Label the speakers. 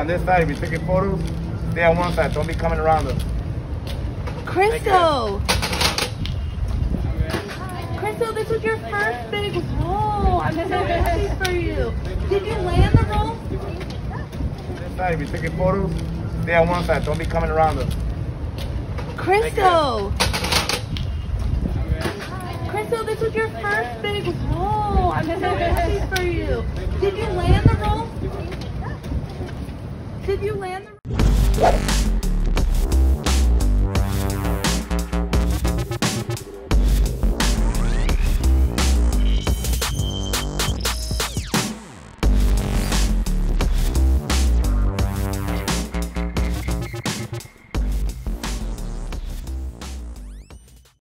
Speaker 1: On this side, if you're taking photos, stay on one side. Don't be coming around us.
Speaker 2: Cristo! Cristo, this was your first big role. I'm so happy for you. Did you land the role?
Speaker 1: On this side, if you're taking photos, stay on one side. Don't be coming around us.
Speaker 2: Cristo! Cristo, this was your first big role. I'm so happy for you. Did you land the role? Did you land the role?